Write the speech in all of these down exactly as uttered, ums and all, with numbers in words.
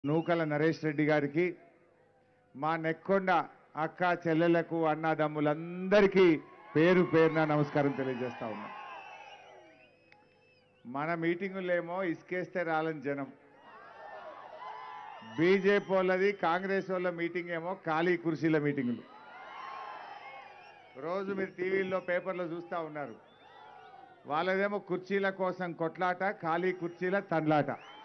నూకల నరేష్ రెడ్డి గారికి మా నెక్కొండ అక్క చెల్లెలకు అన్నదమ్ములందరికీ పేరు పేరున నమస్కారం తెలియజేస్తా ఉన్నా. మన మీటింగులేమో ఇసుకేస్తే రాలని జనం, బీజేపీ వాళ్ళది కాంగ్రెస్ వాళ్ళ మీటింగ్ ఏమో ఖాళీ కుర్చీల మీటింగులు. రోజు మీరు టీవీల్లో పేపర్లో చూస్తూ ఉన్నారు. వాళ్ళదేమో కుర్చీల కోసం కొట్లాట, ఖాళీ కుర్చీల తండ్లాట.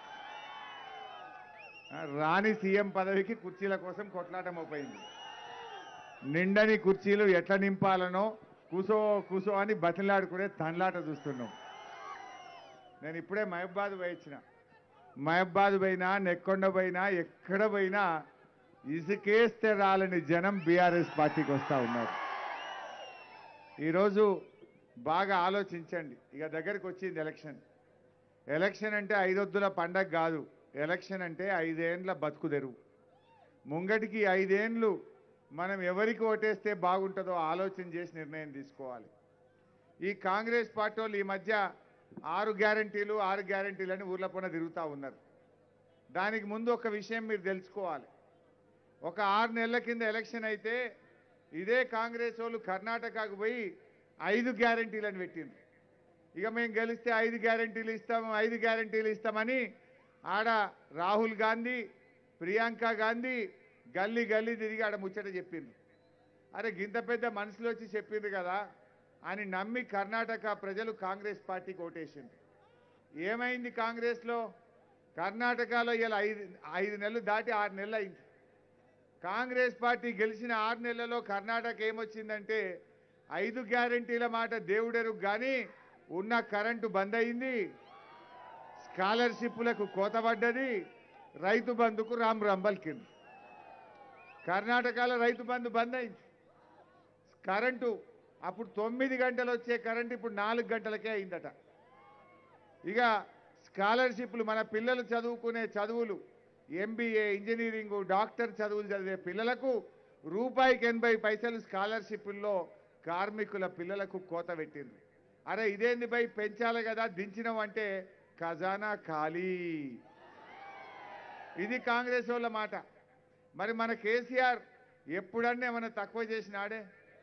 రాణి సీఎం పదవికి కుర్చీల కోసం కొట్లాట మోపైంది. నిండని కుర్చీలు ఎట్లా నింపాలనో కూసో కూసో అని బతిలాడుకునే తండ్లాట చూస్తున్నాం. నేను ఇప్పుడే మహబాద్ పోయించిన, మహబాద్ పోయినా నెక్కొండ పోయినా ఎక్కడ పోయినా ఇసుకేస్తే రాలని జనం బీఆర్ఎస్ పార్టీకి వస్తూ ఉన్నారు. ఈరోజు బాగా ఆలోచించండి. ఇక దగ్గరికి వచ్చింది ఎలక్షన్. ఎలక్షన్ అంటే ఐదొద్దుల పండగ కాదు. ఎలక్షన్ అంటే ఐదేండ్ల బతుకు తెరువు. ముంగటికి ఐదేండ్లు మనం ఎవరికి ఓటేస్తే బాగుంటుందో ఆలోచన చేసి నిర్ణయం తీసుకోవాలి. ఈ కాంగ్రెస్ పార్టీ వాళ్ళు ఈ మధ్య ఆరు గ్యారంటీలు ఆరు గ్యారంటీలని ఊర్ల పొన్న తిరుగుతూ ఉన్నారు. దానికి ముందు ఒక విషయం మీరు తెలుసుకోవాలి. ఒక ఆరు నెలల కింద ఎలక్షన్ అయితే ఇదే కాంగ్రెస్ వాళ్ళు కర్ణాటకకు పోయి ఐదు గ్యారంటీలను పెట్టిండ్రు. ఇక మేము గెలిస్తే ఐదు గ్యారంటీలు ఇస్తాము ఐదు గ్యారంటీలు ఇస్తామని ఆడ రాహుల్ గాంధీ, ప్రియాంక గాంధీ గల్లీ గల్లీ తిరిగి ఆడ ముచ్చట చెప్పిండ్రు. అరే గింత పెద్ద మనసులో వచ్చి చెప్పిండ్రు కదా అని నమ్మి కర్ణాటక ప్రజలు కాంగ్రెస్ పార్టీకి ఓటేసిండ్రు. ఏమైంది కాంగ్రెస్లో? కర్ణాటకలో ఇలా ఐదు ఐదు నెలలు దాటి ఆరు నెలలు అయింది. కాంగ్రెస్ పార్టీ గెలిచిన ఆరు నెలలలో కర్ణాటక ఏమొచ్చిందంటే ఐదు గ్యారంటీల మాట దేవుడెరుగు కానీ ఉన్న కరెంటు బంద్ అయింది, స్కాలర్షిప్లకు కోత పడ్డది, రైతు బంధుకు రామ్ రంబల్కింది. కర్ణాటకలో రైతు బంధు బంద్ అయింది. కరెంటు అప్పుడు తొమ్మిది గంటలు వచ్చే కరెంటు ఇప్పుడు నాలుగు గంటలకే అయిందట. ఇక స్కాలర్షిప్లు మన పిల్లలు చదువుకునే చదువులు, ఎంబీఏ, ఇంజనీరింగు, డాక్టర్ చదువులు చదివే పిల్లలకు రూపాయికి ఎనభై పైసలు స్కాలర్షిప్ల్లో కార్మికుల పిల్లలకు కోత పెట్టింది. అరే ఇదేంది పై పెంచాలి కదా దించినాం అంటే ఖజానా ఖాళీ. ఇది కాంగ్రెస్ వాళ్ళ మాట. మరి మన కేసీఆర్ ఎప్పుడన్నా ఏమన్నా తక్కువ చేసినాడే?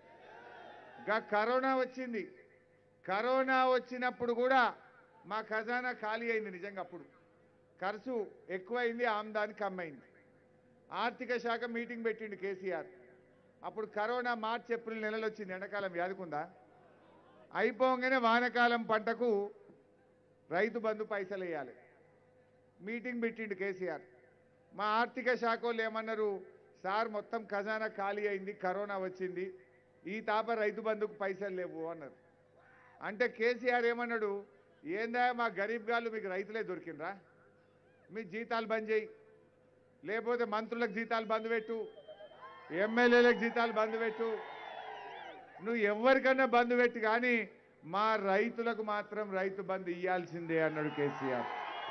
గా కరోనా వచ్చింది. కరోనా వచ్చినప్పుడు కూడా మా ఖజానా ఖాళీ అయింది. నిజంగా అప్పుడు ఖర్చు ఎక్కువైంది, ఆమ్దాని కమ్మైంది. ఆర్థిక శాఖ మీటింగ్ పెట్టిండు కేసీఆర్. అప్పుడు కరోనా మార్చి ఏప్రిల్ నెలలు వచ్చింది. ఎండాకాలం వ్యాధికుందా? అయిపోగానే వానకాలం పంటకు రైతు బంధు పైసలు వేయాలి. మీటింగ్ పెట్టిండు కేసీఆర్. మా ఆర్థిక శాఖ వాళ్ళు ఏమన్నారు, సార్ మొత్తం ఖజానా ఖాళీ అయింది, కరోనా వచ్చింది, ఈ తాప రైతు బంధుకు పైసలు లేవు అన్నారు. అంటే కేసీఆర్ ఏమన్నాడు, ఏందా మా గరీబ్ గాళ్ళు మీకు రైతులే దొరికిండ్రా, మీ జీతాలు బంద్ చేయి, లేకపోతే మంత్రులకు జీతాలు బంద్ పెట్టు, ఎమ్మెల్యేలకు జీతాలు బంద్ పెట్టు, నువ్వు ఎవరికన్నా బంద్ పెట్టి కానీ మా రైతులకు మాత్రం రైతు బంధు ఇయ్యాల్సిందే అన్నాడు కేసీఆర్.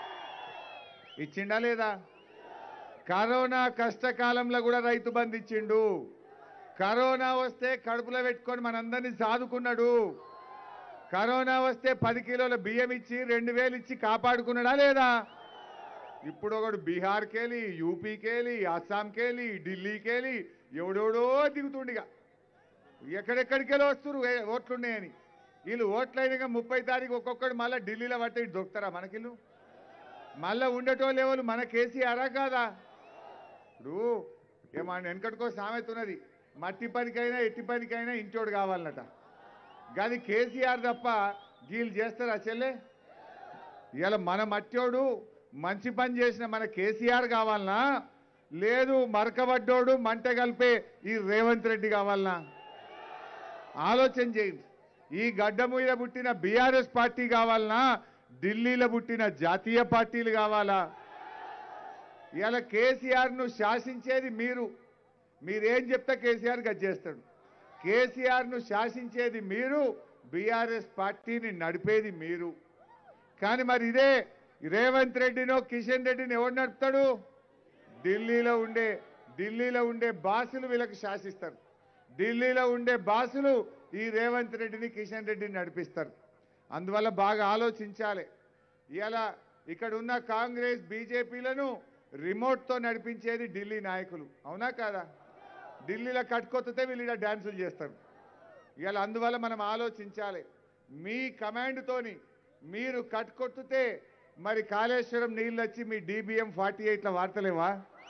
ఇచ్చిండా లేదా? కరోనా కష్టకాలంలో కూడా రైతు బంధు ఇచ్చిండు. కరోనా వస్తే కడుపులో పెట్టుకొని మనందరినీ సాదుకున్నాడు. కరోనా వస్తే పది కిలోల బియ్యం ఇచ్చి రెండు వేలు ఇచ్చి కాపాడుకున్నాడా లేదా? ఇప్పుడు ఒకడు బీహార్కెళ్ళి, యూపీకెళ్ళి, అస్సాంకెళ్ళి, ఢిల్లీకెళ్ళి ఎవడెవడో దిగుతుండిగా ఎక్కడెక్కడికెళ్ళి వస్తున్నారు ఓట్లున్నాయని. వీళ్ళు ఓట్లయినాక ముప్పై తారీఖు ఒక్కొక్కడు మళ్ళీ ఢిల్లీలో పట్టి దొరుకుతారా మనకిల్లు? మళ్ళీ ఉండేటోళ్ళు ఎవరు? మన కేసీఆరా కాదా? ఇప్పుడు ఏమన్నా వెనకటికో సామెత ఉన్నది, మట్టి పనికైనా ఎట్టి పనికైనా ఇంటోడు కావాలన్నట. కానీ కేసీఆర్ తప్ప వీళ్ళు చేస్తారా చెల్లె? ఇలా మన మట్టోడు మంచి పని చేసిన మన కేసీఆర్ కావాలనా, లేదు మరకబడ్డోడు మంట కలిపే ఈ రేవంత్ రెడ్డి కావాలనా? ఆలోచన చేయండి. ఈ గడ్డ మీద పుట్టిన బీఆర్ఎస్ పార్టీ కావాలనా, ఢిల్లీలో పుట్టిన జాతీయ పార్టీలు కావాలా? ఇలా కేసీఆర్ను శాసించేది మీరు. మీరేం చెప్తే కేసీఆర్ గది చేస్తాడు. కేసీఆర్ను శాసించేది మీరు, బీఆర్ఎస్ పార్టీని నడిపేది మీరు. కానీ మరి ఇదే రేవంత్ రెడ్డినో కిషన్ రెడ్డిని ఎవరు నడుపుతాడు? ఢిల్లీలో ఉండే ఢిల్లీలో ఉండే బాసులు వీళ్ళకి శాసిస్తారు. ఢిల్లీలో ఉండే బాసులు ఈ రేవంత్ రెడ్డిని కిషన్ రెడ్డిని నడిపిస్తారు. అందువల్ల బాగా ఆలోచించాలి. ఇలా ఇక్కడ ఉన్న కాంగ్రెస్ బీజేపీలను రిమోట్తో నడిపించేది ఢిల్లీ నాయకులు, అవునా కాదా? ఢిల్లీలో కట్టుకొత్తితే వీళ్ళు ఈడ డ్యాన్సులు చేస్తారు. ఇవాళ అందువల్ల మనం ఆలోచించాలి. మీ కమాండ్తోని మీరు కట్టుకొత్తితే మరి కాళేశ్వరం నీళ్ళు వచ్చి మీ డీబీఎం ఫార్టీ ఎయిట్ల వార్తలేవా?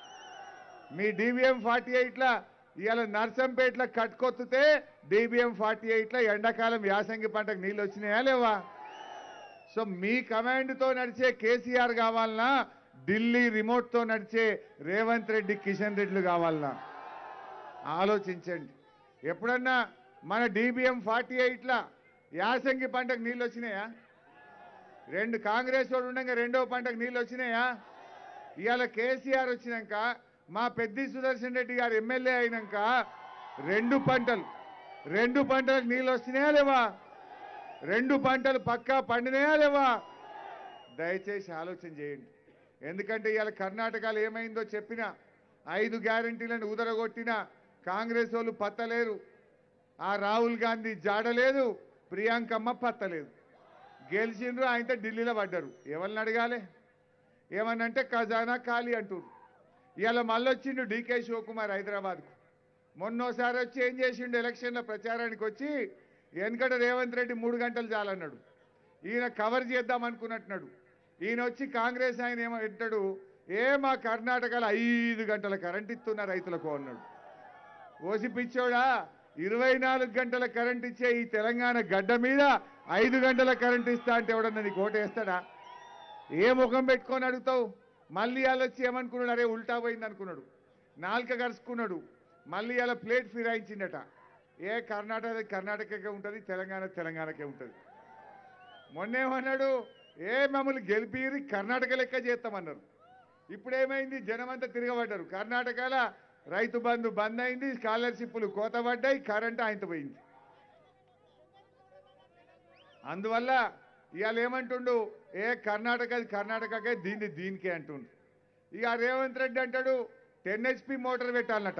మీ డీబీఎం ఫార్టీ ఎయిట్ల ఇవాళ నర్సంపేటలో కట్టుకొత్తితే డీబీఎం ఫార్టీ ఎయిట్ల ఎండాకాలం యాసంగి పంటకు నీళ్ళు వచ్చినాయా లేవా? సో మీ కమాండ్తో నడిచే కేసీఆర్ కావాలన్నా, ఢిల్లీ రిమోట్తో నడిచే రేవంత్ రెడ్డి కిషన్ రెడ్డిలు కావాలన్నా? ఆలోచించండి. ఎప్పుడన్నా మన డీబీఎం ఫార్టీ ఎయిట్ల యాసంగి పంటకు నీళ్ళు వచ్చినాయా? రెండు కాంగ్రెస్ వాడు ఉండగా రెండో పంటకు నీళ్ళు వచ్చినాయా? ఇవాళ కేసీఆర్ వచ్చినాక, మా పెద్ది సుదర్శన్ రెడ్డి గారు ఎమ్మెల్యే అయినాక రెండు పంటలు రెండు పంటలకు నీళ్ళు వస్తున్నాయా లేవా? రెండు పంటలు పక్కా పండినాయా లేవా? దయచేసి ఆలోచన చేయండి. ఎందుకంటే ఇవాళ కర్ణాటకలో ఏమైందో చెప్పినా, ఐదు గ్యారంటీలను ఉదరగొట్టిన కాంగ్రెస్ వాళ్ళు పత్తలేరు. ఆ రాహుల్ గాంధీ జాడలేదు, ప్రియాంకమ్మ పత్తలేదు. గెలిచిండ్రు, ఆయనతో ఢిల్లీలో పడ్డారు. ఎవరిని అడగాలి? ఏమనంటే ఖజానా ఖాళీ అంటారు. ఇవాళ మళ్ళొచ్చిండు డీకే శివకుమార్ హైదరాబాద్కు. మొన్నోసారి వచ్చి ఏం చేసిండు, ఎలక్షన్ల ప్రచారానికి వచ్చి వెనకట రేవంత్ రెడ్డి మూడు గంటలు చాలన్నాడు. ఈయన కవర్ చేద్దాం అనుకున్నట్టున్నాడు. ఈయన వచ్చి కాంగ్రెస్ ఆయన ఏమో అంటాడు, ఏ మా కర్ణాటకలో ఐదు గంటల కరెంట్ ఇస్తున్న రైతులకు అన్నాడు. ఓసి పిచ్చోడా, ఇరవై నాలుగు గంటల కరెంట్ ఇచ్చే ఈ తెలంగాణ గడ్డ మీద ఐదు గంటల కరెంట్ ఇస్తా అంటే ఎవడన్నా నీకు ఓటేస్తాడా? ఏ ముఖం పెట్టుకొని అడుగుతావు? మళ్ళీ అలా వచ్చి ఏమనుకున్నాడు, అరే ఉల్టా పోయింది అనుకున్నాడు, నాలుక కరుచుకున్నాడు. మళ్ళీ అలా ప్లేట్ ఫిరాయించిందట. ఏ కర్ణాటక కర్ణాటకకే ఉంటుంది, తెలంగాణ తెలంగాణకే ఉంటుంది. మొన్నేమన్నాడు, ఏ మమ్మల్ని గెలిపిరి కర్ణాటక లెక్క చేస్తామన్నారు. ఇప్పుడేమైంది, జనమంతా తిరగబడ్డారు. కర్ణాటకలో రైతు బంధు బంద్ అయింది, స్కాలర్షిప్లు కోత పడ్డాయి, కరెంటు ఆయనతో పోయింది. అందువల్ల ఇవాళ ఏమంటుండు, ఏ కర్ణాటక కర్ణాటకకే దీన్ని దీనికే అంటుండు. ఇక రేవంత్ రెడ్డి అంటాడు టెన్ హెచ్పి మోటార్ పెట్టాలన్నట.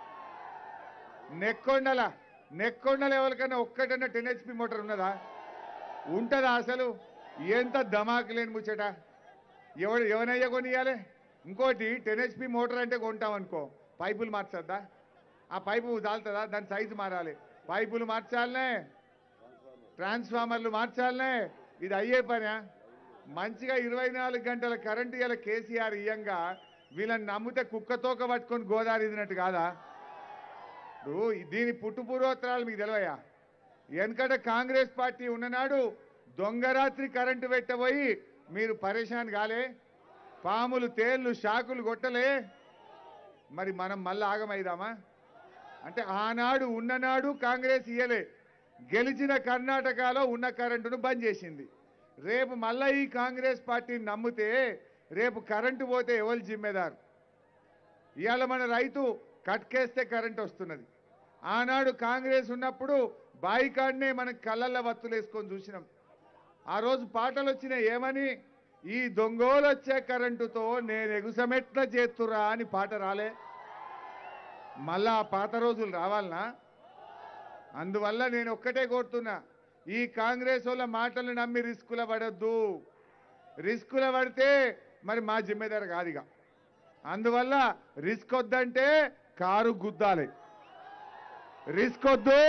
నెక్కొండల నెక్కొండల ఎవరికైనా ఒక్కటన్నా టెన్ హెచ్పి మోటార్ ఉన్నదా? ఉంటుందా అసలు? ఎంత ధమాకు లేని ముచ్చట. ఎవడు ఎవనయ్యా కొనియాలి? ఇంకోటి టెన్ హెచ్పి మోటార్ అంటే కొంటామనుకో, పైపులు మార్చద్దా? ఆ పైపు జాలుతుందా? దాని సైజు మారాలి, పైపులు మార్చాలనే, ట్రాన్స్ఫార్మర్లు మార్చాలనే. ఇది అయ్యే పనా? మంచిగా ఇరవై నాలుగు గంటల కరెంటు ఇలా కేసీఆర్ ఇయ్యంగా వీళ్ళని నమ్మితే కుక్కతోక పట్టుకొని గోదావరి ఇదినట్టు కాదా? ఇప్పుడు దీని పుట్టు పూర్వోత్తరాలు మీకు తెలివయా? వెనకట కాంగ్రెస్ పార్టీ ఉన్ననాడు దొంగరాత్రి కరెంటు పెట్టబోయి మీరు పరేషాన్ కాలే? పాములు తేళ్లు షాకులు కొట్టలే? మరి మనం మళ్ళీ ఆగమైదామా? అంటే ఆనాడు ఉన్ననాడు కాంగ్రెస్ ఇయ్యలే, గెలిచిన కర్ణాటకలో ఉన్న కరెంటును బంద్ చేసింది. రేపు మళ్ళీ ఈ కాంగ్రెస్ పార్టీని నమ్మితే రేపు కరెంటు పోతే ఎవరు జిమ్మేదారు? ఇవాళ మన రైతు కట్కేస్తే కరెంటు వస్తున్నది. ఆనాడు కాంగ్రెస్ ఉన్నప్పుడు బాయికాడనే మనకు కళ్ళల్లో వత్తులు వేసుకొని చూసినాం. ఆ రోజు పాటలు వచ్చినాయి ఏమని, ఈ దొంగోలు వచ్చే కరెంటుతో నేను ఎగుసమెట్ల చేస్తురా అని పాట రాలే? మళ్ళా ఆ పాత రోజులు రావాలనా? అందువల్ల నేను ఒక్కటే కోరుతున్నా, ఈ కాంగ్రెస్ వాళ్ళ మాటలు నమ్మి రిస్కుల పడద్దు. రిస్కుల పడితే మరి మా జిమ్మేదారు కాదుగా. అందువల్ల రిస్క్ వద్దంటే కారు గుద్దాలి. రిస్క్ వద్దు,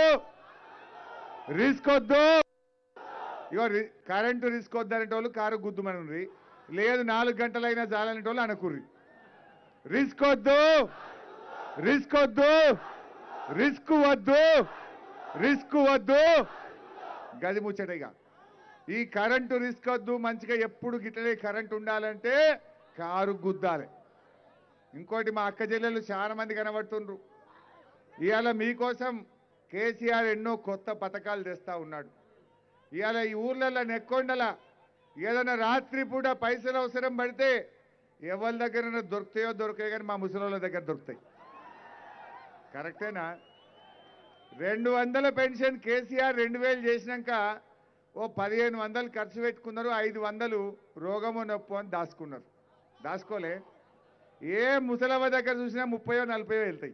రిస్క్ వద్దు. ఇగో కరెంటు రిస్క్ వద్దనేట వాళ్ళు కారు గుద్దుమని, లేదు నాలుగు గంటలైనా చాలనేట వాళ్ళు అనుకుర్రి. రిస్క్ వద్దు, రిస్క్ వద్దు, రిస్క్ వద్దు, రిస్క్ వద్దు. గది ముచ్చటగా ఈ కరెంటు రిస్క్ వద్దు. మంచిగా ఎప్పుడు గిట్లనే కరెంటు ఉండాలంటే కారు గుద్దాలి. ఇంకోటి మా అక్క చెల్లెలు చాలా మంది కనబడుతుండ్రు. ఇవాళ మీకోసం కేసీఆర్ ఎన్నో కొత్త పథకాలు తెస్తా ఉన్నాడు. ఇవాళ ఈ ఊర్లలో నెక్కొండల ఏదైనా రాత్రి పూట పైసలు అవసరం పడితే ఎవరి దగ్గర దొరుకుతాయో దొరికాయో కానీ మా ముసలోళ్ళ దగ్గర దొరుకుతాయి. కరెక్టేనా? రెండు వందల పెన్షన్ కేసీఆర్ రెండు వేలు చేసినాక ఓ పదిహేను వందలు ఖర్చు పెట్టుకున్నారు, ఐదు వందలు రోగము నొప్పు అని దాచుకున్నారు. దాచుకోలే? ఏ ముసలవ్వ దగ్గర చూసినా ముప్పయో నలభయో వెళ్తాయి.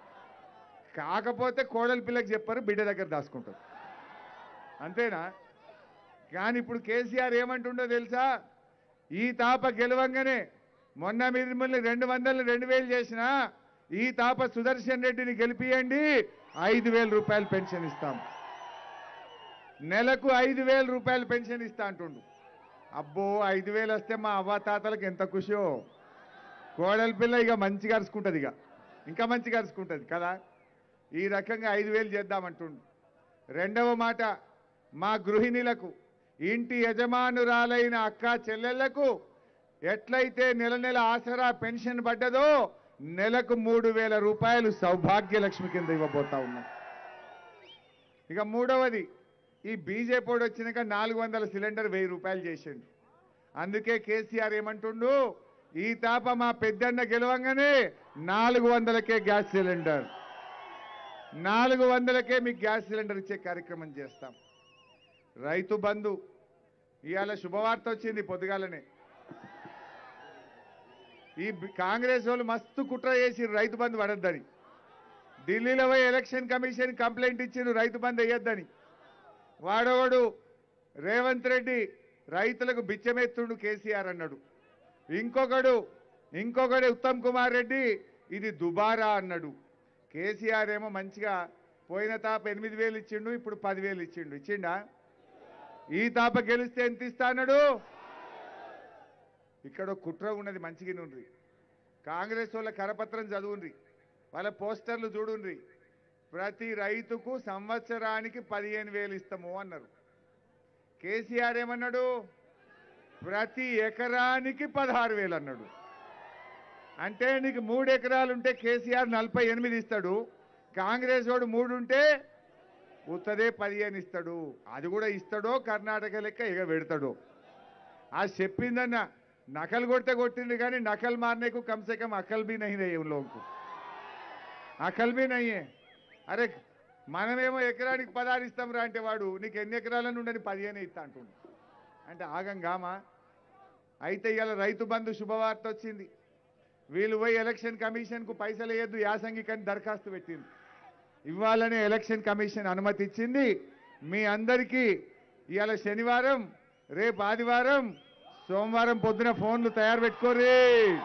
కాకపోతే కోడలి పిల్లకి చెప్పారు, బిడ్డ దగ్గర దాచుకుంటారు. అంతేనా? కానీ ఇప్పుడు కేసీఆర్ ఏమంటుండో తెలుసా? ఈ తాప గెలవంగానే మొన్న మిమ్మల్ని రెండు వందలు రెండు వేలు చేసినా ఈ తాప సుదర్శన్ రెడ్డిని గెలిపియండి, ఐదు వేల రూపాయలు పెన్షన్ ఇస్తాం. నెలకు ఐదు వేల రూపాయలు పెన్షన్ ఇస్తా అంటుండు. అబ్బో ఐదు వేలు వస్తే మా అవ్వ తాతలకు ఎంత ఖుషో. కోడల పిల్ల ఇక మంచిగా అరుచుకుంటుంది, ఇక ఇంకా మంచిగా అరుచుకుంటుంది కదా. ఈ రకంగా ఐదు వేలు చేద్దామంటుండు. రెండవ మాట, మా గృహిణులకు, ఇంటి యజమానురాలైన అక్క చెల్లెళ్లకు ఎట్లయితే నెల నెల ఆసరా పెన్షన్ పడ్డదో నెలకు మూడు వేల రూపాయలు సౌభాగ్య లక్ష్మి కింద ఇవ్వబోతా ఉన్నాం. ఇక మూడవది, ఈ బీజేపీ వచ్చినాక నాలుగు వందల సిలిండర్ వెయ్యి రూపాయలు చేసిండు. అందుకే కేసీఆర్ ఏమంటుండు, ఈ తాప మా పెద్దన్న గెలవంగానే నాలుగు వందలకే గ్యాస్ సిలిండర్, నాలుగు వందలకే మీకు గ్యాస్ సిలిండర్ ఇచ్చే కార్యక్రమం చేస్తాం. రైతు బంధు ఇవాళ శుభవార్త వచ్చింది పొద్దుగాలనే. ఈ కాంగ్రెస్ వాళ్ళు మస్తు కుట్ర చేసి రైతు బంధు పడద్దని, ఢిల్లీలో పోయి ఎలక్షన్ కమిషన్ కంప్లైంట్ ఇచ్చిండు రైతు బంధు వేయొద్దని. వాడవాడు రేవంత్ రెడ్డి రైతులకు బిచ్చమెత్తుండు కేసీఆర్ అన్నాడు. ఇంకొకడు ఇంకొకడు ఉత్తమ్ కుమార్ రెడ్డి ఇది దుబారా అన్నాడు. కేసీఆర్ ఏమో మంచిగా పోయిన తాప ఎనిమిది వేలు ఇచ్చిండు, ఇప్పుడు పదివేలు ఇచ్చిండు. ఇచ్చిండా? ఈ తాప గెలిస్తే ఎంత ఇస్తా అన్నాడు. ఇక్కడ కుట్ర ఉన్నది, మంచిగా నుండ్రి. కాంగ్రెస్ వాళ్ళ కరపత్రం చదువుండ్రి, వాళ్ళ పోస్టర్లు చూడుండ్రి. ప్రతి రైతుకు సంవత్సరానికి పదిహేను వేలు ఇస్తాము అన్నారు. కేసీఆర్ ఏమన్నాడు, ప్రతి ఎకరానికి పదహారు వేలు అన్నాడు. అంటే నీకు మూడు ఎకరాలు ఉంటే కేసీఆర్ నలభై ఎనిమిది ఇస్తాడు, కాంగ్రెస్ వాడు మూడు ఉంటే ఉత్తదే పదిహేను ఇస్తాడు. అది కూడా ఇస్తాడో కర్ణాటక లెక్క ఇక పెడతాడు. ఆ చెప్పిందన్న నకలు కొడితే కొట్టిండు కానీ నకల్ మారనేకు కమ్సే కమ్ అకల్ బీ నహీ రహే ఉన్ లోగోं को, అకల్ బీ నహీ హై. అరే మనమేమో ఎకరానికి పదహారు ఇస్తాం రా అంటే వాడు నీకు ఎన్ని ఎకరాలను ఉండని పదిహేను ఇస్తా అంటుండు. అంటే ఆగంగామా. అయితే ఇవాళ రైతు బంధు శుభవార్త వచ్చింది. వీళ్ళు పోయి ఎలక్షన్ కమిషన్కు పైసలు వేయద్దు యాసంగి కానీ దరఖాస్తు పెట్టింది. ఇవ్వాలనే ఎలక్షన్ కమిషన్ అనుమతి ఇచ్చింది. మీ అందరికీ ఇవాళ శనివారం, రేపు ఆదివారం, సోమవారం పొద్దున ఫోన్లు తయారు పెట్టుకోర్రి.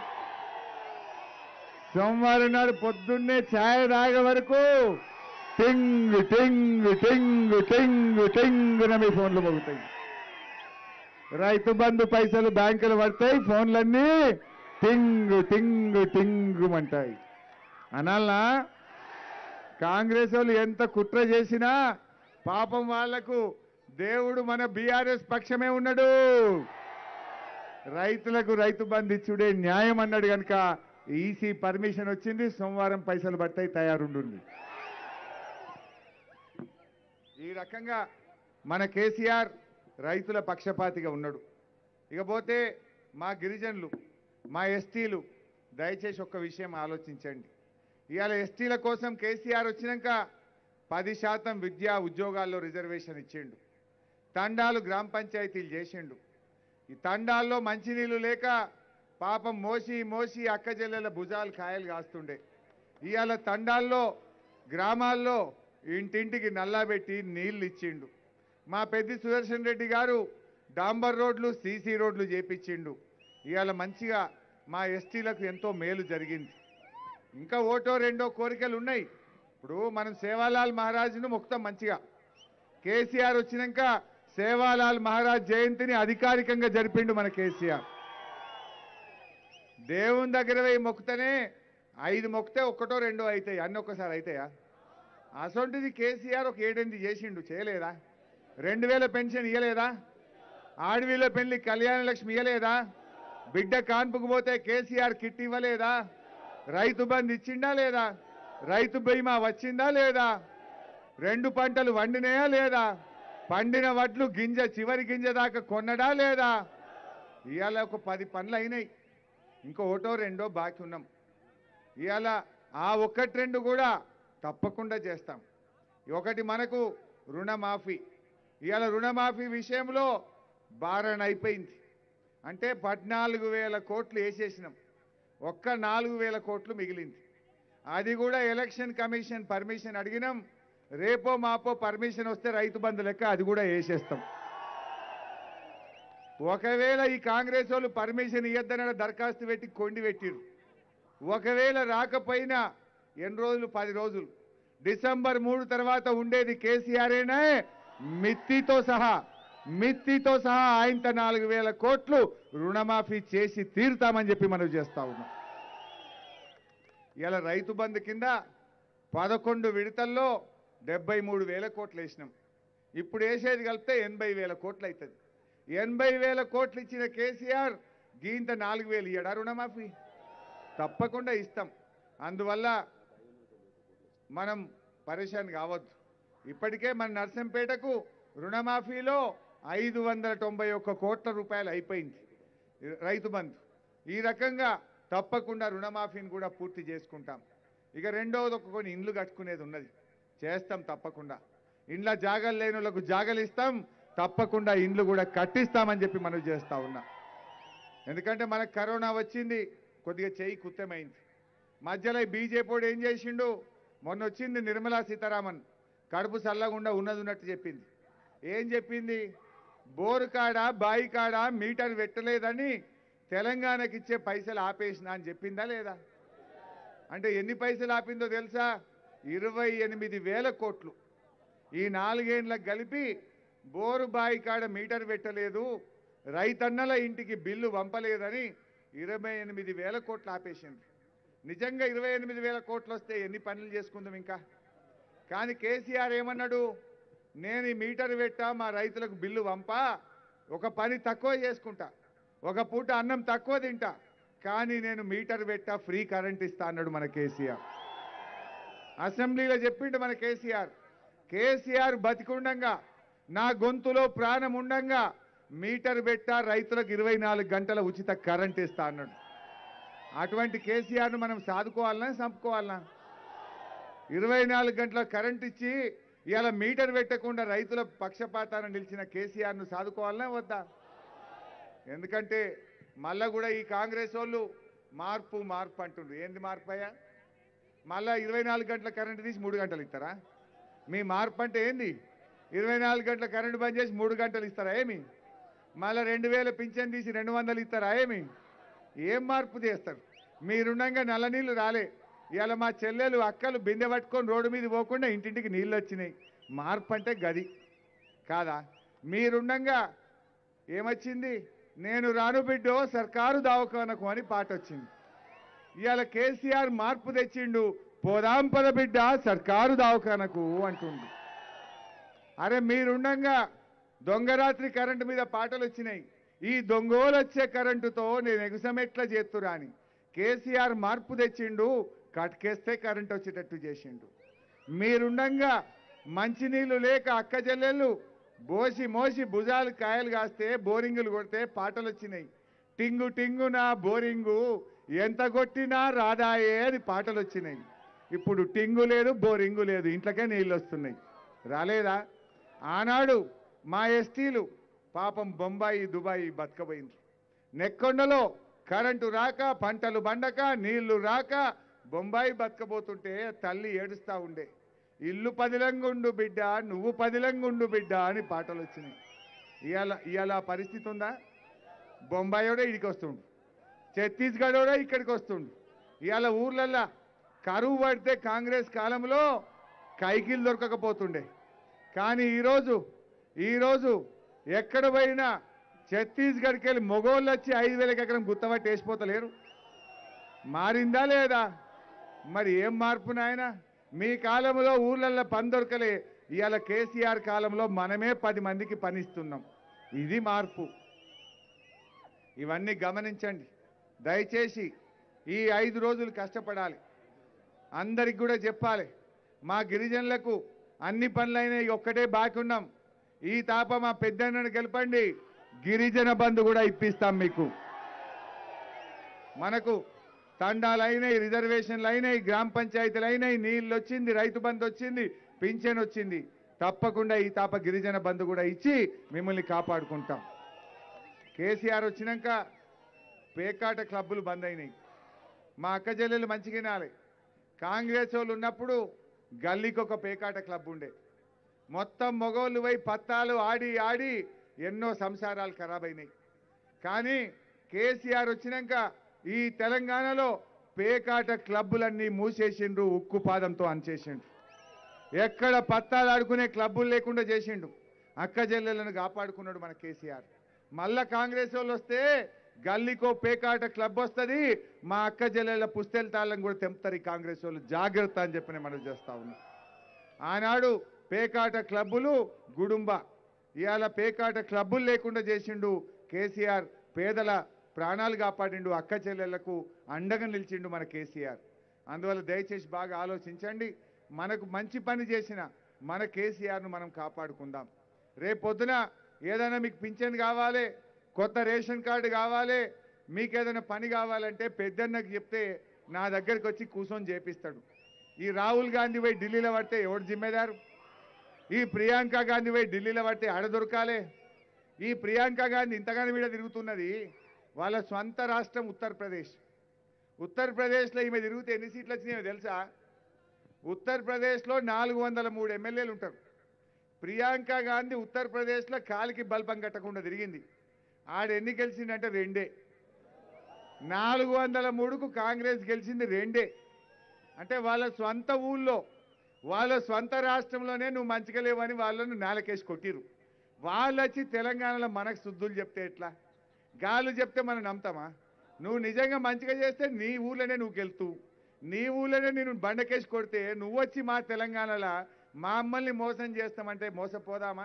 సోమవారం నాడు పొద్దున్నే ఛాయ్ తాగే వరకు టింగ్ టింగ్ టింగ్ టింగ్ టింగ్ మీ ఫోన్లు మోగుతాయి. రైతు బంధు పైసలు బ్యాంకులు పడతాయి, ఫోన్లన్నీ టింగ్ టింగ్ టింగ్ అంటాయి. అనాలనా? కాంగ్రెస్ వాళ్ళు ఎంత కుట్ర చేసినా పాపం వాళ్లకు దేవుడు మన బీఆర్ఎస్ పక్షమే ఉన్నాడు. రైతులకు రైతు బంధు ఇచ్చుడే న్యాయం అన్నాడు కనుక ఈసీ పర్మిషన్ వచ్చింది. సోమవారం పైసలు పడతాయి, తయారుండుంది. ఈ రకంగా మన కేసీఆర్ రైతుల పక్షపాతిగా ఉన్నాడు. ఇకపోతే మా గిరిజనులు, మా ఎస్టీలు దయచేసి ఒక్క విషయం ఆలోచించండి. ఇవాళ ఎస్టీల కోసం కేసీఆర్ వచ్చినాక పది శాతం విద్యా ఉద్యోగాల్లో రిజర్వేషన్ ఇచ్చిండు. తండాలు గ్రామ పంచాయతీలు చేసిండు. ఈ తండాల్లో మంచినీళ్ళు లేక పాపం మోసి మోసి అక్క చెల్లెల భుజాలు కాయలు కాస్తుండే. ఇవాళ తండాల్లో గ్రామాల్లో ఇంటింటికి నల్లా పెట్టి నీళ్లు ఇచ్చిండు. మా పెద్ది సుదర్శన్ రెడ్డి గారు డాంబర్ రోడ్లు, సీసీ రోడ్లు చేపించిండు. ఇవాళ మంచిగా మా ఎస్టీలకు ఎంతో మేలు జరిగింది. ఇంకా ఓటో రెండో కోరికలు ఉన్నాయి. ఇప్పుడు మనం సేవాలాల్ మహారాజ్ను మొక్కుతాం మంచిగా. కేసీఆర్ వచ్చినాక సేవాలాల్ మహారాజ్ జయంతిని అధికారికంగా జరిపిండు మన కేసీఆర్. దేవుని దగ్గర పోయి మొక్కుతనే ఐదు మొక్కితే ఒక్కటో రెండో అవుతాయి, అన్ని ఒక్కసారి అవుతాయా? అసొంటిది కేసీఆర్ ఒక ఏడెనిమిది చేసిండు, చేయలేదా? రెండు వేల పెన్షన్ ఇవ్వలేదా? ఆడవిలో పెళ్లి కళ్యాణ లక్ష్మి ఇవ్వలేదా? బిడ్డ కాన్పుకు పోతే కేసీఆర్ కిట్ ఇవ్వలేదా? రైతు బంధు ఇచ్చిండా లేదా? రైతు బీమా వచ్చిందా లేదా? రెండు పంటలు వండినాయా లేదా? పండిన వడ్లు గింజ చివరి గింజ దాకా కొన్నడా లేదా? ఇవాళ ఒక పది పనులు అయినాయి, ఇంకో ఒకటో రెండో బాకీ ఉన్నాం. ఇవాళ ఆ ఒక్కటి రెండు కూడా తప్పకుండా చేస్తాం. ఒకటి మనకు రుణమాఫీ. ఇవాళ రుణమాఫీ విషయంలో బారణ అయిపోయింది. అంటే పద్నాలుగు వేల కోట్లు వేసేసినాం, ఒక్క నాలుగు వేల కోట్లు మిగిలింది. అది కూడా ఎలక్షన్ కమిషన్ పర్మిషన్ అడిగినాం. రేపో మాపో పర్మిషన్ వస్తే రైతు బంధు లెక్క అది కూడా వేసేస్తాం. ఒకవేళ ఈ కాంగ్రెస్ వాళ్ళు పర్మిషన్ ఇవ్వద్దన దరఖాస్తు పెట్టి కొండి పెట్టిరు. ఒకవేళ రాకపోయినా ఎన్ని రోజులు? పది రోజులు. డిసెంబర్ మూడు తర్వాత ఉండేది కేసీఆర్ఏనే, మిత్తితో సహా మిత్తితో సహా ఆయనత నాలుగు వేల కోట్లు రుణమాఫీ చేసి తీరుతామని చెప్పి మనం చేస్తా ఉన్నాం. ఇలా రైతు బంధు కింద పదకొండు విడతల్లో డెబ్బై మూడు వేల కోట్లు వేసినాం. ఇప్పుడు వేసేది కలిపితే ఎనభై వేల కోట్లు అవుతుంది. ఎనభై వేల కోట్లు ఇచ్చిన కేసీఆర్ గీంత నాలుగు వేలు ఇయ్యడా రుణమాఫీ? తప్పకుండా ఇస్తాం. అందువల్ల మనం పరేషాన్ కావద్దు. ఇప్పటికే మన నర్సంపేటకు రుణమాఫీలో ఐదు వందల తొంభై ఒక్క కోట్ల రూపాయలు అయిపోయింది రైతు బంధు. ఈ రకంగా తప్పకుండా రుణమాఫీని కూడా పూర్తి చేసుకుంటాం. ఇక రెండవది ఒక కొన్ని ఇండ్లు కట్టుకునేది ఉన్నది, చేస్తాం తప్పకుండా. ఇండ్ల జాగలు లేని వాళ్ళకు జాగలు ఇస్తాం, తప్పకుండా ఇండ్లు కూడా కట్టిస్తామని చెప్పి మనం చేస్తా ఉన్నాం. ఎందుకంటే మనకు కరోనా వచ్చింది, కొద్దిగా చేయి కుత్తమైంది. మధ్యలో బీజేపీ ఏం చేసిండు? మొన్న వచ్చింది నిర్మలా సీతారామన్, కడుపు చల్లకుండా ఉన్నది ఉన్నట్టు చెప్పింది. ఏం చెప్పింది? బోరు కాడ బాయి కాడ మీటర్ పెట్టలేదని తెలంగాణకి ఇచ్చే పైసలు ఆపేసిన అని చెప్పిందా లేదా? అంటే ఎన్ని పైసలు ఆపిందో తెలుసా? ఇరవై ఎనిమిది వేల కోట్లు. ఈ నాలుగేండ్లకు కలిపి బోరు బాయి కాడ మీటర్ పెట్టలేదు, రైతన్నల ఇంటికి బిల్లు పంపలేదని ఇరవై ఎనిమిది వేల కోట్లు ఆపేసింది. నిజంగా ఇరవై ఎనిమిది వేల కోట్లు వస్తే ఎన్ని పనులు చేసుకుందాం ఇంకా. కానీ కేసీఆర్ ఏమన్నాడు? నేను ఈ మీటర్ పెట్టా, మా రైతులకు బిల్లు పంపా, ఒక పని తక్కువ చేసుకుంటా, ఒక పూట అన్నం తక్కువ తింటా, కానీ నేను మీటర్ పెట్టా, ఫ్రీ కరెంట్ ఇస్తా అన్నాడు మన కేసీఆర్. అసెంబ్లీలో చెప్పిండు మన కేసీఆర్. కేసీఆర్ బతికుండంగా, నా గొంతులో ప్రాణం ఉండంగా మీటర్ పెట్టా, రైతులకు ఇరవై నాలుగు గంటల ఉచిత కరెంట్ ఇస్తా అన్నాడు. అటువంటి కేసీఆర్ను మనం సాదుకోవాలనా చంపుకోవాలనా? ఇరవై నాలుగు గంటల కరెంట్ ఇచ్చి ఇలా మీటర్ పెట్టకుండా రైతుల పక్షపాతాన నిలిచిన కేసీఆర్ను సాదుకోవాలనా వద్దా? ఎందుకంటే మళ్ళా కూడా ఈ కాంగ్రెస్ వాళ్ళు మార్పు మార్పు అంటుండ్రు. ఏంది మార్పు అయ్యా? మళ్ళా ఇరవై నాలుగు గంటల కరెంటు తీసి మూడు గంటలు ఇస్తారా? మీ మార్పు అంటే ఏంది? ఇరవై నాలుగు గంటల కరెంటు బంద్ చేసి మూడు గంటలు ఇస్తారా ఏమి? మళ్ళీ రెండు వేల పింఛన్ తీసి రెండు వందలు ఇస్తారా ఏమి? ఏం మార్పు చేస్తారు? మీరుండగా నల్ల నీళ్లు రాలే, ఇవాళ మా చెల్లెలు అక్కలు బిందె పట్టుకొని రోడ్డు మీద పోకుండా ఇంటింటికి నీళ్ళు వచ్చినాయి. మార్పు అంటే గది కాదా? మీరుండగా ఏమొచ్చింది? నేను రాను బిడ్డో సర్కారు దవాఖానకు అని పాట వచ్చింది. ఇవాళ కేసీఆర్ మార్పు తెచ్చిండు, పోదాం పద బిడ్డ సర్కారు దవాఖానకు అంటుండు. అరే మీరుండగా దొంగరాత్రి కరెంటు మీద పాటలు వచ్చినాయి. ఈ దొంగోలు వచ్చే కరెంటుతో నేను ఎగుసమెట్లా చేస్తురా అని కేసీఆర్ మార్పు తెచ్చిండు, కట్కేస్తే కరెంట్ వచ్చేటట్టు చేసిండు. మీరుండగా మంచినీళ్ళు లేక అక్క చెల్లెళ్ళు బోసి మోసి భుజాలు కాయలు కాస్తే బోరింగులు కొడితే పాటలు వచ్చినాయి. టింగు టింగు నా బోరింగు ఎంత కొట్టినా రాదాయే అని పాటలు వచ్చినాయి. ఇప్పుడు టింగు లేదు, బోరింగు లేదు, ఇంట్లోకే నీళ్ళు వస్తున్నాయి. రాలేదా? ఆనాడు మా ఎస్టీలు పాపం బొంబాయి దుబాయి బతకబోయింది. నెక్కొండలో కరెంటు రాక, పంటలు పండక, నీళ్లు రాక బొంబాయి బతకబోతుంటే తల్లి ఏడుస్తూ ఉండే. ఇల్లు పదిలంగుండు బిడ్డ, నువ్వు పదిలంగుండు బిడ్డ అని పాటలు వచ్చినాయి. ఇవాళ ఇవాళ పరిస్థితి ఉందా? బొంబాయోడే ఇడికి వస్తుండు, ఛత్తీస్గఢోడే ఇక్కడికి వస్తుండు. ఇవాళ ఊర్లల్లా కరువు పడితే కాంగ్రెస్ కాలంలో కైకిలు దొరకకపోతుండే, కానీ ఈరోజు ఈరోజు ఎక్కడ పోయినా ఛత్తీస్గఢ్కి వెళ్ళి మొగోళ్ళు వచ్చి ఐదు వేలకు ఎకరం గుత్తబట్టి వేసిపోతలేరు. మారిందా లేదా? మరి ఏం మార్పు నాయన? మీ కాలంలో ఊర్లల్లో పని దొరకలే, ఇవాళ కేసీఆర్ కాలంలో మనమే పది మందికి పనిస్తున్నాం. ఇది మార్పు. ఇవన్నీ గమనించండి దయచేసి. ఈ ఐదు రోజులు కష్టపడాలి, అందరికి కూడా చెప్పాలి. మా గిరిజనులకు అన్ని పనులైనా ఒక్కటే బాకీ ఉన్నాం. ఈ తాప మా పెద్దన్నను గెలపండి, గిరిజన బంధు కూడా ఇప్పిస్తాం మీకు. మనకు తండాలు అయినాయి, రిజర్వేషన్లు అయినాయి, గ్రామ పంచాయతీలు అయినాయి, నీళ్ళు వచ్చింది, రైతు బంధు వచ్చింది, పింఛన్ వచ్చింది. తప్పకుండా ఈ తాప గిరిజన బంధు కూడా ఇచ్చి మిమ్మల్ని కాపాడుకుంటాం. కేసీఆర్ వచ్చినాక పేకాట క్లబ్బులు బంద్ అయినాయి. మా అక్క చెల్లెలు మంచిగా వినాలి. కాంగ్రెస్ వాళ్ళు ఉన్నప్పుడు గల్లీకి ఒక పేకాట క్లబ్ ఉండే. మొత్తం మగోళ్ళు పోయి పత్తాలు ఆడి ఆడి ఎన్నో సంసారాలు ఖరాబ్ అయినాయి. కానీ కేసీఆర్ వచ్చినాక ఈ తెలంగాణలో పేకాట క్లబ్బులన్నీ మూసేసిండ్రు, ఉక్కు పాదంతో అనిచేసిండ్రు. ఎక్కడ పత్తాలు ఆడుకునే క్లబ్బులు లేకుండా చేసిండు. అక్క చెల్లెలను కాపాడుకున్నాడు మన కేసీఆర్. మళ్ళా కాంగ్రెస్ వాళ్ళు వస్తే గల్లీకో పేకాట క్లబ్ వస్తుంది, మా అక్క చెల్లెళ్ళ పుస్తెల తాళ్ళని కూడా తెంపుతారు ఈ కాంగ్రెస్ వాళ్ళు, జాగ్రత్త అని చెప్పి మనం చేస్తా ఉన్నాం. ఆనాడు పేకాట క్లబ్బులు గుడుంబ, ఇవాళ పేకాట క్లబ్బులు లేకుండా చేసిండు కేసీఆర్. పేదల ప్రాణాలు కాపాడిండు, అక్క చెల్లెళ్లకు అండగా నిలిచిండు మన కేసీఆర్. అందువల్ల దయచేసి బాగా ఆలోచించండి. మనకు మంచి పని చేసిన మన కేసీఆర్ను మనం కాపాడుకుందాం. రేపొద్దున ఏదైనా మీకు పింఛన్ కావాలి, కొత్త రేషన్ కార్డు కావాలి, మీకు ఏదైనా పని కావాలంటే పెద్దన్నకు చెప్తే నా దగ్గరికి వచ్చి కూర్చొని చేపిస్తాడు. ఈ రాహుల్ గాంధీ పోయి ఢిల్లీలో పడితే ఎవడు జిమ్మేదారు? ఈ ప్రియాంక గాంధీ పోయి ఢిల్లీలో పడితే ఆడ దొరకాలే. ఈ ప్రియాంక గాంధీ ఇంతగానో వీడ తిరుగుతున్నది, వాళ్ళ స్వంత రాష్ట్రం ఉత్తరప్రదేశ్. ఉత్తరప్రదేశ్లో ఈమె తిరిగితే ఎన్ని సీట్లు వచ్చినాయో తెలుసా? ఉత్తరప్రదేశ్లో నాలుగు వందల మూడు ఎమ్మెల్యేలు ఉంటారు. ప్రియాంక గాంధీ ఉత్తరప్రదేశ్లో కాలికి బల్బం కట్టకుండా తిరిగింది. ఆడ ఎన్ని గెలిచిందంటే రెండే. నాలుగు వందల మూడుకు కాంగ్రెస్ గెలిచింది రెండే. అంటే వాళ్ళ స్వంత ఊళ్ళో, వాళ్ళ స్వంత రాష్ట్రంలోనే నువ్వు మంచిగా లేవని వాళ్ళను నేలకేసి కొట్టిరు. వాళ్ళు వచ్చి తెలంగాణలో మనకు శుద్ధులు చెప్తే ఎట్లా? గాలు చెప్తే మనం నమ్ముతామా? నువ్వు నిజంగా మంచిగా చేస్తే నీ ఊళ్ళోనే నువ్వు గెలుతూ, నీ ఊళ్ళోనే నేను బండకేసి కొడితే నువ్వు వచ్చి మా తెలంగాణలో మా అమ్మల్ని మోసం చేస్తామంటే మోసపోదామా?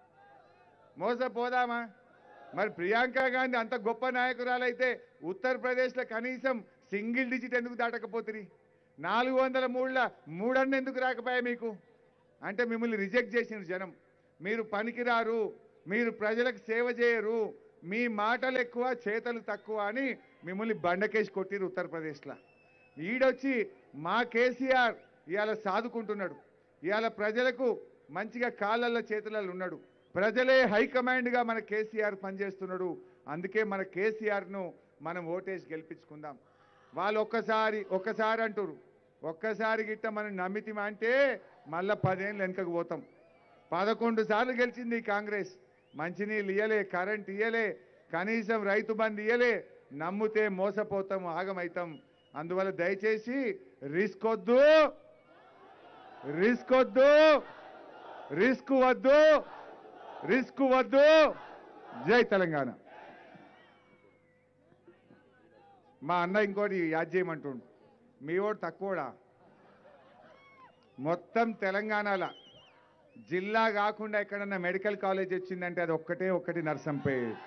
మోసపోదామా? మరి ప్రియాంక గాంధీ అంత గొప్ప నాయకురాలైతే ఉత్తరప్రదేశ్లో కనీసం సింగిల్ డిజిట్ ఎందుకు దాటకపోతుంది? నాలుగు వందల మూడుల మూడన్న ఎందుకు రాకపోయా మీకు? అంటే మిమ్మల్ని రిజెక్ట్ చేసిన జనం. మీరు పనికిరారు, మీరు ప్రజలకు సేవ చేయరు, మీ మాటలు ఎక్కువ చేతలు తక్కువ అని మిమ్మల్ని బండకేసి కొట్టిరు ఉత్తరప్రదేశ్లో. ఈడొచ్చి మా కేసీఆర్ ఇవాళ సాదుకుంటున్నాడు. ఇవాళ ప్రజలకు మంచిగా కాళ్ళల్లో చేతులలో ఉన్నాడు. ప్రజలే హైకమాండ్గా మన కేసీఆర్ పనిచేస్తున్నాడు. అందుకే మన కేసీఆర్ను మనం ఓటేసి గెలిపించుకుందాం. వాళ్ళు ఒక్కసారి ఒక్కసారి అంటారు, ఒక్కసారి గిట్ట మనం నమ్మితిమా అంటే మళ్ళా పదేళ్ళు వెనుకకు పోతాం. పదకొండు సార్లు గెలిచింది కాంగ్రెస్. మంచినీళ్ళు ఇయ్యలే, కరెంట్ ఇయ్యలే, కనీసం రైతు బంధు ఇయ్యలే. నమ్మితే మోసపోతాం, ఆగమవుతాం. అందువల్ల దయచేసి రిస్క్ వద్దు, రిస్క్ వద్దు, రిస్క్ వద్దు, రిస్క్ వద్దు. జై తెలంగాణ. మా అన్న ఇంకోటి యాద్ చేయమంటుండు, మీ ఓడు తక్కువడా? మొత్తం తెలంగాణలో జిల్లా కాకుండా ఎక్కడన్నా మెడికల్ కాలేజ్ వచ్చిందంటే అది ఒక్కటే ఒక్కటి నర్సంపేట్.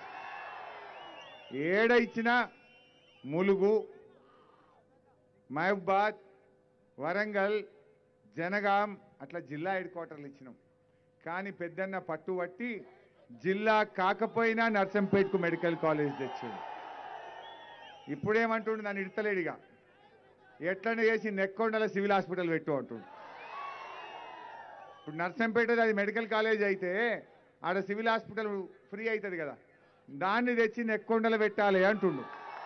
ఏడ ఇచ్చినా ములుగు, మహబూబాద్, వరంగల్, జనగాం అట్లా జిల్లా హెడ్ క్వార్టర్లు ఇచ్చినాం. కానీ పెద్దన్న పట్టుబట్టి జిల్లా కాకపోయినా నర్సంపేట్కు మెడికల్ కాలేజ్ తెచ్చింది. ఇప్పుడేమంటుండు, నన్ను ఇడతలేడిగా ఎట్లనే చేసి నెక్కొండల సివిల్ హాస్పిటల్ పెట్టు అంటుండు. ఇప్పుడు నర్సంపేట అది మెడికల్ కాలేజ్ అయితే ఆడ సివిల్ హాస్పిటల్ ఫ్రీ అవుతుంది కదా, దాన్ని తెచ్చి నెక్కొండలు పెట్టాలి అంటుండు.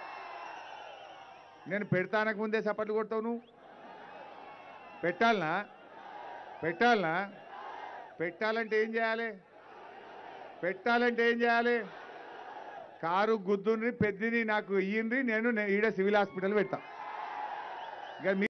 నేను పెడతానకు ముందే సపట్లు కొడతావు నువ్వు. పెట్టాలనా? పెట్టాలనా? పెట్టాలంటే ఏం చేయాలి? పెట్టాలంటే ఏం చేయాలి? కారు గుద్దుని పెద్దని నాకు ఇయ్యండి, నేను ఈడ సివిల్ హాస్పిటల్ పెడతా. ఇక